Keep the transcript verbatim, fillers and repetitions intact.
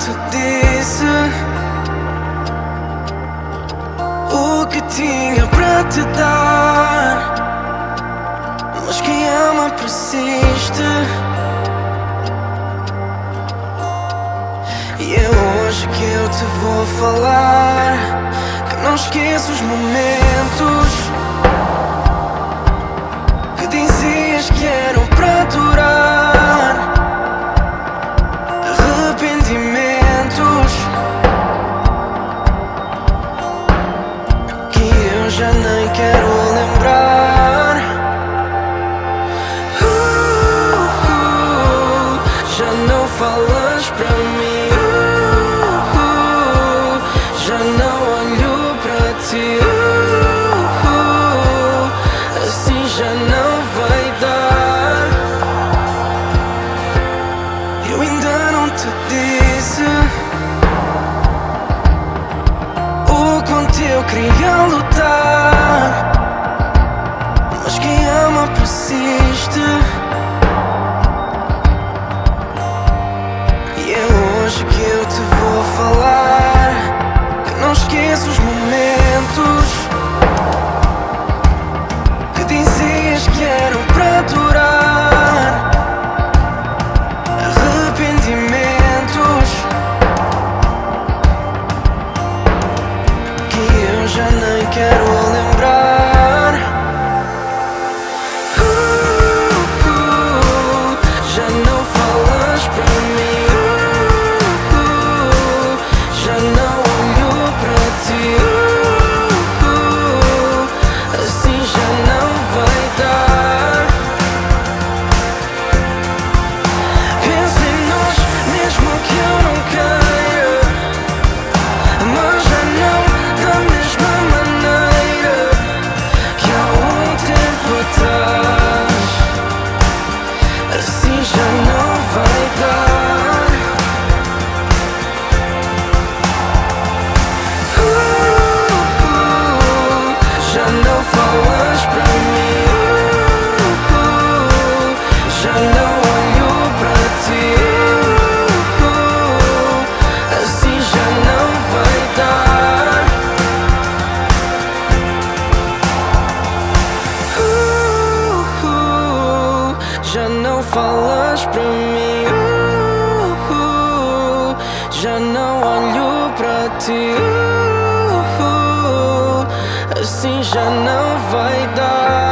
te disse o que tinha para te dar, mas quem ama persiste. E é hoje que eu te vou falar que não esqueço os momentos que dizias que eram para durar, arrependimentos que eu já nem quero lembrar. uh, uh, Já não falas para mim, já não olho para ti, uh, uh, assim já não vai dar. Eu ainda não te disse o quanto eu queria lutar, mas quem ama persiste. E é hoje que eu te vou falar que não esqueço os momentos que dizias que eram para durar, arrependimentos que eu já nem quero lembrar. uh, uh, Já não falas para mim, uh, uh, já não olho para ti, uh, uh, assim já não vai dar. Penso em nós mesmo que eu não queira, mas já não da mesma maneira que há um tempo atrás. Assim já não vai dar. uh, uh, Já não falas para mim, uh, uh, já não olho para ti, uh, uh, assim já não vai dar. uh, uh, Já não falas para mim, uh, uh, já não olho para ti, uh, uh, assim já não vai dar.